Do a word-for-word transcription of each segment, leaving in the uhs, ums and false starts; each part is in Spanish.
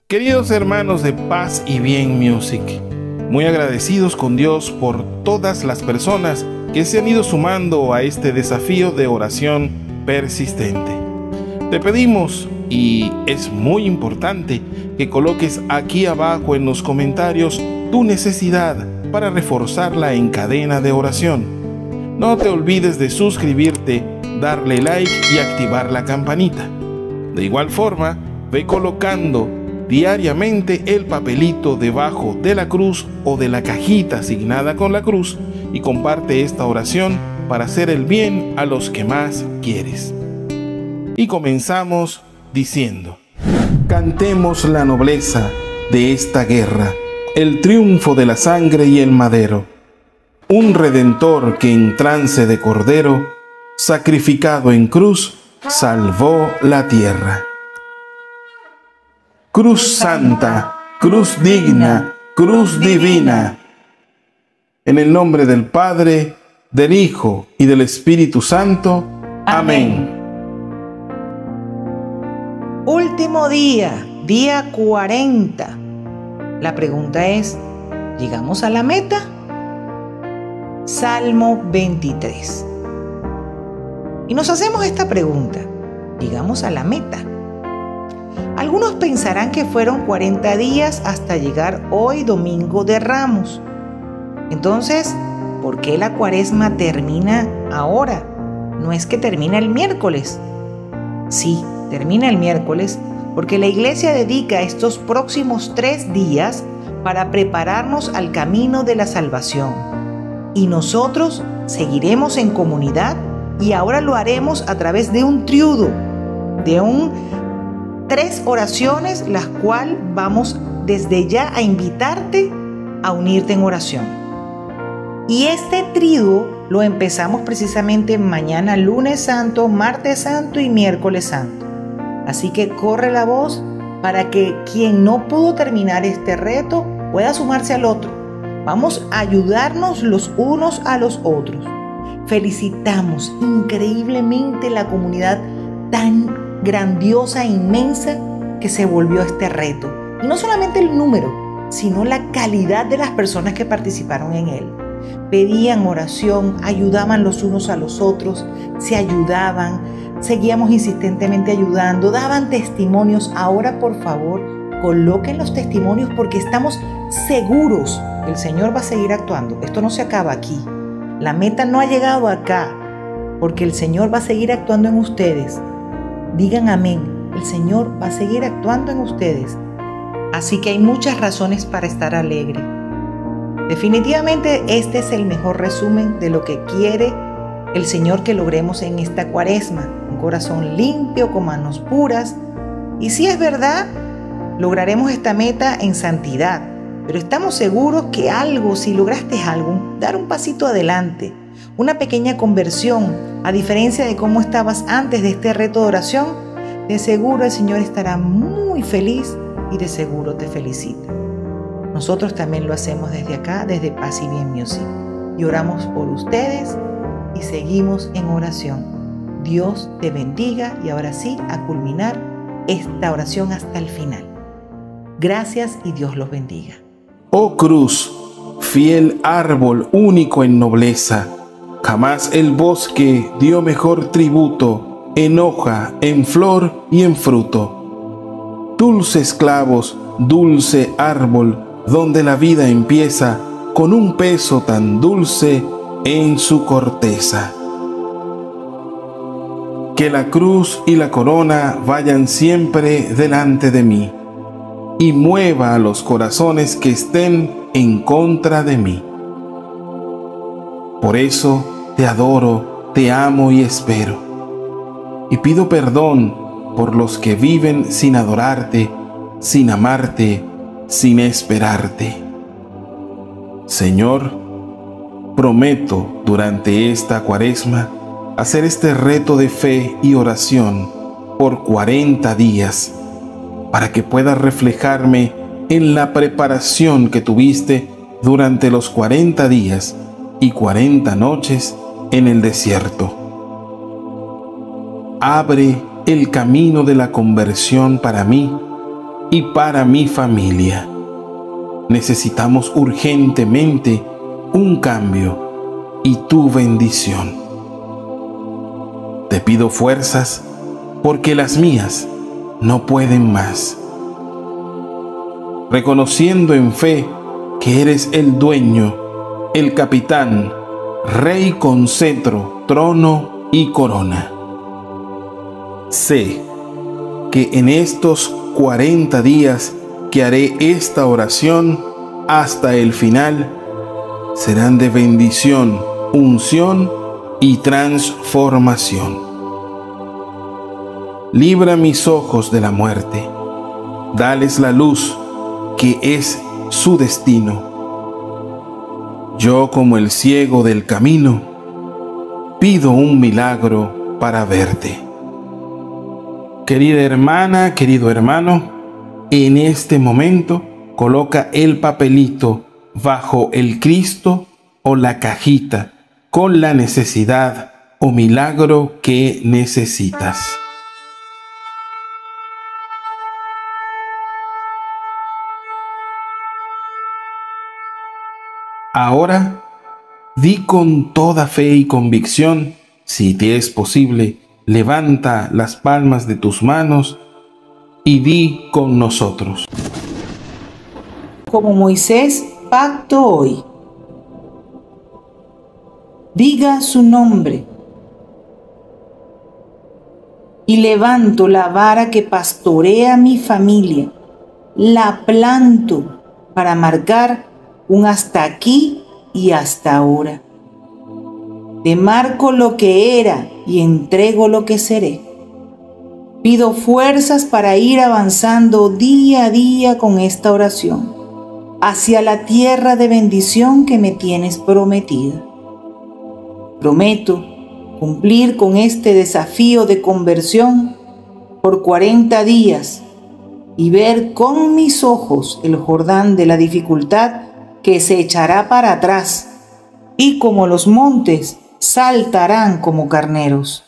Queridos hermanos de Paz y Bien Music, muy agradecidos con Dios por todas las personas que se han ido sumando a este desafío de oración persistente. Te pedimos, y es muy importante, que coloques aquí abajo en los comentarios tu necesidad para reforzarla en cadena de oración. No te olvides de suscribirte, darle like y activar la campanita. De igual forma, ve colocando diariamente el papelito debajo de la cruz o de la cajita asignada con la cruz y comparte esta oración para hacer el bien a los que más quieres. Y comenzamos diciendo: cantemos la nobleza de esta guerra, el triunfo de la sangre y el madero, un redentor que en trance de cordero, sacrificado en cruz, salvó la tierra. Cruz santa, cruz digna, cruz divina. En el nombre del Padre, del Hijo y del Espíritu Santo. Amén. Último día, día cuarenta. La pregunta es, ¿llegamos a la meta? Salmo veintitrés. Y nos hacemos esta pregunta, ¿llegamos a la meta? Algunos pensarán que fueron cuarenta días hasta llegar hoy, Domingo de Ramos. Entonces, ¿por qué la cuaresma termina ahora? No es que termina el miércoles. Sí, termina el miércoles porque la iglesia dedica estos próximos tres días para prepararnos al camino de la salvación. Y nosotros seguiremos en comunidad y ahora lo haremos a través de un triudo, de un tres oraciones, las cuales vamos desde ya a invitarte a unirte en oración. Y este triduo lo empezamos precisamente mañana lunes santo, martes santo y miércoles santo. Así que corre la voz para que quien no pudo terminar este reto pueda sumarse al otro. Vamos a ayudarnos los unos a los otros. Felicitamos increíblemente la comunidad tan grandiosa e inmensa que se volvió este reto. Y no solamente el número, sino la calidad de las personas que participaron en él. Pedían oración, ayudaban los unos a los otros, se ayudaban, seguíamos insistentemente ayudando, daban testimonios. Ahora, por favor, coloquen los testimonios porque estamos seguros que el Señor va a seguir actuando. Esto no se acaba aquí. La meta no ha llegado acá porque el Señor va a seguir actuando en ustedes. Digan amén, el Señor va a seguir actuando en ustedes. Así que hay muchas razones para estar alegre. Definitivamente este es el mejor resumen de lo que quiere el Señor que logremos en esta cuaresma. Un corazón limpio, con manos puras. Y si es verdad, lograremos esta meta en santidad. Pero estamos seguros que algo, si lograste algo, dar un pasito adelante, una pequeña conversión, a diferencia de cómo estabas antes de este reto de oración, de seguro el Señor estará muy feliz y de seguro te felicita. Nosotros también lo hacemos desde acá, desde Paz y Bien Music. Y oramos por ustedes y seguimos en oración. Dios te bendiga y ahora sí, a culminar esta oración hasta el final. Gracias y Dios los bendiga. Oh cruz, fiel árbol único en nobleza, jamás el bosque dio mejor tributo en hoja, en flor y en fruto. Dulces clavos, dulce árbol, donde la vida empieza, con un peso tan dulce en su corteza. Que la cruz y la corona vayan siempre delante de mí, y mueva a los corazones que estén en contra de mí. Por eso te adoro, te amo y espero. Y pido perdón por los que viven sin adorarte, sin amarte, sin esperarte. Señor, prometo durante esta cuaresma hacer este reto de fe y oración por cuarenta días, para que pueda reflejarme en la preparación que tuviste durante los cuarenta días y cuarenta noches en el desierto. Abre el camino de la conversión para mí y para mi familia. Necesitamos urgentemente un cambio y tu bendición. Te pido fuerzas porque las mías no pueden más. Reconociendo en fe que eres el dueño, el capitán, rey con cetro, trono y corona. Sé que en estos cuarenta días que haré esta oración hasta el final, serán de bendición, unción y transformación. Libra mis ojos de la muerte, dales la luz que es su destino. Yo, como el ciego del camino, pido un milagro para verte. Querida hermana, querido hermano, en este momento coloca el papelito bajo el Cristo o la cajita con la necesidad o milagro que necesitas. Ahora, di con toda fe y convicción, si te es posible, levanta las palmas de tus manos y di con nosotros. Como Moisés, pacto hoy. Diga su nombre. Y levanto la vara que pastorea mi familia. La planto para marcar un hasta aquí y hasta ahora. Demarco lo que era y entrego lo que seré. Pido fuerzas para ir avanzando día a día con esta oración hacia la tierra de bendición que me tienes prometida. Prometo cumplir con este desafío de conversión por cuarenta días y ver con mis ojos el Jordán de la dificultad que se echará para atrás y como los montes saltarán como carneros.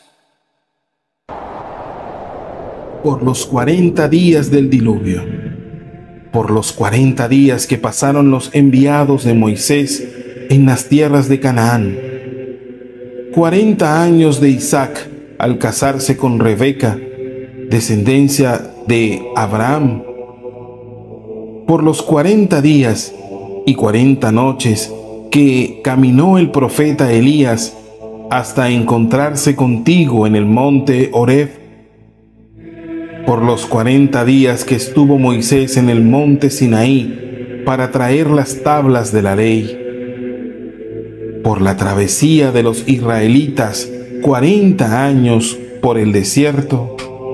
Por los cuarenta días del diluvio, por los cuarenta días que pasaron los enviados de Moisés en las tierras de Canaán, cuarenta años de Isaac al casarse con Rebeca, descendencia de Abraham, por los cuarenta días y cuarenta noches que caminó el profeta Elías hasta encontrarse contigo en el monte Horeb, por los cuarenta días que estuvo Moisés en el monte Sinaí para traer las tablas de la ley, por la travesía de los israelitas cuarenta años por el desierto.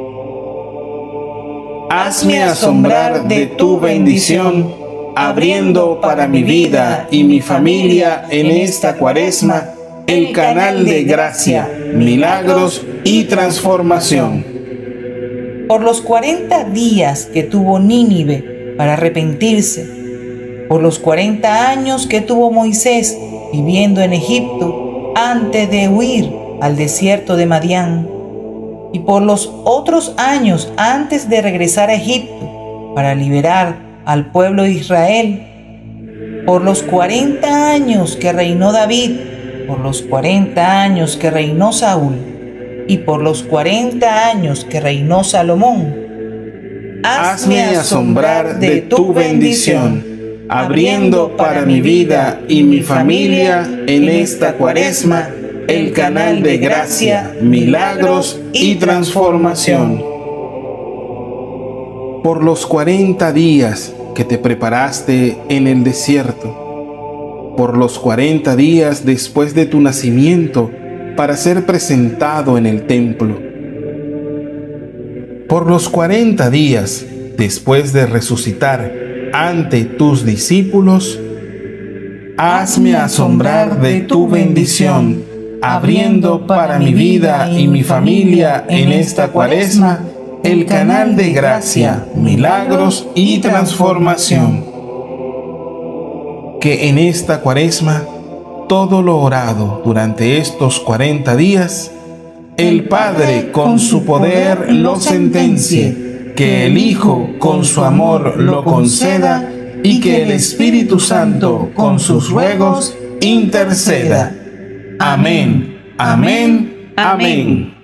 Hazme asombrar de tu bendición, abriendo para mi vida y mi familia en esta cuaresma el canal de gracia, milagros y transformación. Por los cuarenta días que tuvo Nínive para arrepentirse, por los cuarenta años que tuvo Moisés viviendo en Egipto antes de huir al desierto de Madián, y por los otros años antes de regresar a Egipto para liberar al pueblo de Israel, por los cuarenta años que reinó David, por los cuarenta años que reinó Saúl y por los cuarenta años que reinó Salomón. Hazme asombrar de tu bendición, abriendo para mi vida y mi familia en esta cuaresma el canal de gracia, milagros y transformación. Por los cuarenta días que te preparaste en el desierto, por los cuarenta días después de tu nacimiento para ser presentado en el templo, por los cuarenta días después de resucitar ante tus discípulos, hazme asombrar de tu bendición, abriendo para mi vida y mi familia en esta cuaresma el canal de gracia, milagros y transformación. Que en esta cuaresma, todo lo orado durante estos cuarenta días, el Padre con su poder lo sentencie que el Hijo con su amor lo conceda y que el Espíritu Santo con sus ruegos interceda. Amén, amén, amén.